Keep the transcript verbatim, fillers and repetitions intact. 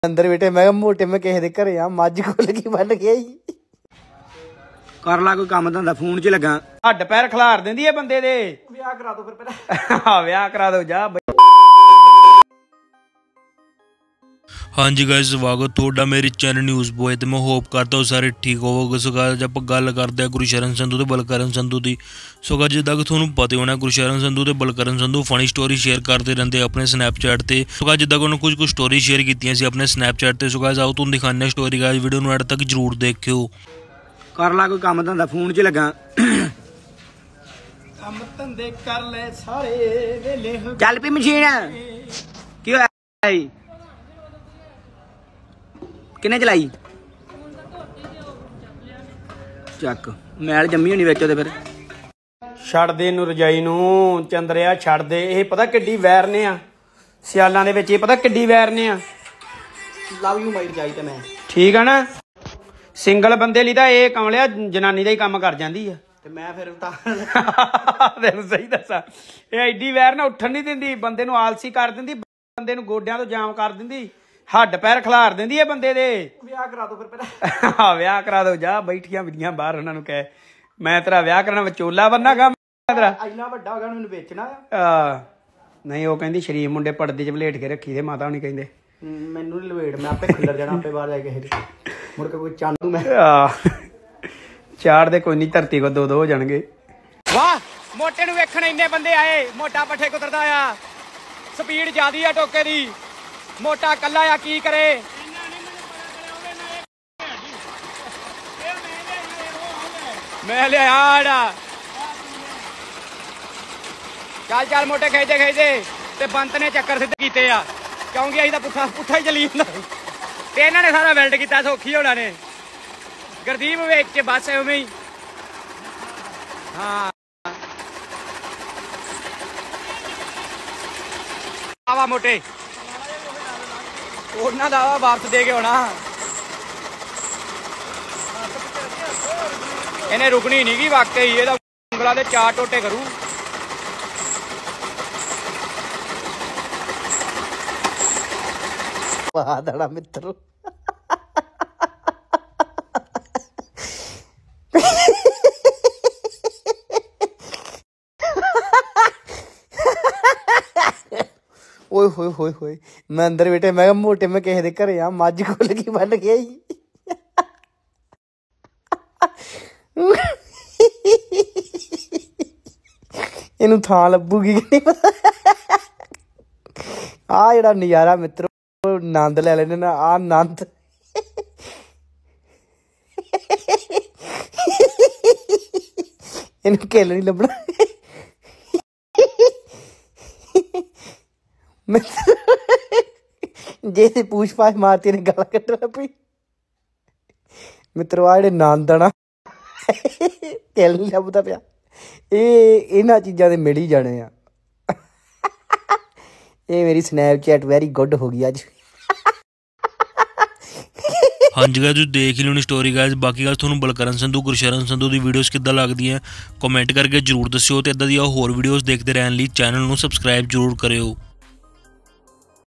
अंदर बेटे मैं मोटे में किसी दे घरे आ मझ खुल गई बन गया कर ला कोई काम धंधा फोन च लगा हड्ड पैर खलार देंदी है बंदे दे विआह करा दो फिर पहले हां विआह करा दो जा हाँ जी गाइस स्वागत थोड़ा मेरी चैनल न्यूज़ बॉय तो मैं होप करता हूँ सारे ठीक होवोगे। सो गाइस आप गल करते हैं गुरशरण संधू तो बलकरण संधू की। सो गाइस जिदा कि थोड़ा पता होना गुरशरण संधू तो Balkaran Sandhu funny story share करते रहते अपने स्नैपचैट से। सो गाइस जिदा कि उन्होंने कुछ कुछ स्टोरी शेयर की अपने स्नैपचैट से। सो गाइस आओ तुम दिखाने स्टोरी गाइस वीडियो में एंड तक जरूर देखियो। कर ला कोई काम धंधा फोन च लगा काम धंधे कर ले सारे वेले चल पी मशीन की होया किने चलाई ਚੱਕ ਮੈਲ ਜੰਮੀ ਹੋਣੀ ਵਿੱਚ ਉਹਦੇ ਫਿਰ ਛੱਡ ਦੇ ਇਹਨੂੰ ਰਜਾਈ ਨੂੰ ਚੰਦਰਿਆ ਛੱਡ ਦੇ। ਇਹ ਪਤਾ ਕਿੱਡੀ ਵੈਰ ਨੇ ਆ ਸਿਆਲਾਂ ਦੇ ਵਿੱਚ ਇਹ ਪਤਾ ਕਿੱਡੀ ਵੈਰ ਨੇ ਆ ਲਵ ਯੂ ਮਾਈ ਰਜਾਈ ਤੇ ਮੈਂ ਠੀਕ ਆ ਨਾ। ਸਿੰਗਲ ਬੰਦੇ ਲਈ ਤਾਂ ਇਹ ਕਮਲਿਆ ਜਨਾਨੀ ਦਾ ਹੀ ਕੰਮ ਕਰ ਜਾਂਦੀ ਆ ਤੇ ਮੈਂ ਫਿਰ ਤਾਂ ਤੈਨੂੰ ਸਹੀ ਦੱਸਾਂ ਇਹ ਐਡੀ ਵੈਰ ਨਾ ਉੱਠਣ ਨਹੀਂ ਦਿੰਦੀ ਬੰਦੇ ਨੂੰ ਆਲਸੀ ਕਰ ਦਿੰਦੀ ਬੰਦੇ ਨੂੰ ਗੋਡਿਆਂ ਤੋਂ ਜਾਮ ਕਰ ਦਿੰਦੀ हड्ड पैर खलार देंदी है बंदे दे। विआह करा दो फिर पहले हां विआह करा दो जा बैठियां बिड़ियां बाहर उन्हां नु कहे मैं तेरा विआह करना विचोला बनना गा तेरा इन्ना ਵੱਡਾ ਹੋ ਗਿਆ ਮੈਨੂੰ ਵੇਚਣਾ आ नहीं वो कहंदी शरीफ मुंडे पर्दे च बलेट के रखी दे माता हुणी कहंदे ਮੈਨੂੰ ਲਵੇੜ ਮੈਂ ਆਪੇ ਖਿੱਲਰ ਜਾਣਾ ਆਪੇ ਬਾਹਰ ਜਾ ਕੇ ਮੁੜ ਕੇ ਕੋਈ ਚਾਂਦੂ ਮੈਂ आ ਚਾਰ ਦੇ ਕੋਈ ਨਹੀਂ ਧਰਤੀ ਕੋ ਦੋ ਦੋ ਹੋ ਜਾਣਗੇ। ਵਾਹ ਮੋਟੇ ਨੂੰ ਵੇਖਣ ਇੰਨੇ ਬੰਦੇ ਆਏ ਮੋਟਾ ਪੱਠੇ ਕੁਤਰਦਾ ਆ ਸਪੀਡ ਜ਼ਿਆਦੀ ਆ ਟੋਕੇ ਦੀ मोटा कला या की करे मैं लिया चल चल मोटे खेचे खेचे ते बंत ने चक्कर सिद्ध कीते आ क्योंकि असीं तां पुट्ठा पुट्ठा ही चली जांदा ते इन्हां ने सारा वेल्ड कीता सौखी होना ने गुरदीप वेच के बस उवें ही हाँ आवा मोटे ਉਹਨਾਂ ਦਾ ਵਾਪਸ ਦੇ ਕੇ ਆਉਣਾ ਇਹਨੇ ਰੁਕਣੀ ਨਹੀਂ ਗੀ ਵਾਕਈ ਇਹਦਾ ਉਂਗਲਾਂ ਦੇ ਚਾਰ ਟੋਟੇ ਕਰੂ। ਬਾਦੜਾ ਮਿੱਤਰ ओए होए होए होए मैं अंदर बेटे मैं मोटे में किसी दे घरे आ मझ खुल गई बन गया इनू थां लभूगी कि नहीं पता आ जेड़ा नजारा मित्रो नंद ले लेने ना आ नंद इनू किल नहीं लभना जैसे पूछ पाछ मारती ने गला कट पी मित्रों आ जेडे नंद ना किल नहीं लभदा पिया ਇਹ ਇਹਨਾਂ ਚੀਜ਼ਾਂ ਦੇ ਮਿਲ ਹੀ ਜਾਣੇ ਆ। ਇਹ ਮੇਰੀ ਸਨੈਪਚੈਟ ਵੈਰੀ ਗੁੱਡ ਹੋ ਗਈ ਅੱਜ। हाँ जी गाइस देख ही लो स्टोरी गाइस। बाकी गाइस तुहानू बलकरण संधू गुरशरण संधू की वीडियोस किद्दां लगदियां कमेंट करके जरूर दस्सिओ ते इदां दी होर वीडियोस देखते रहने लई चैनल नू सबसक्राइब जरूर करियो।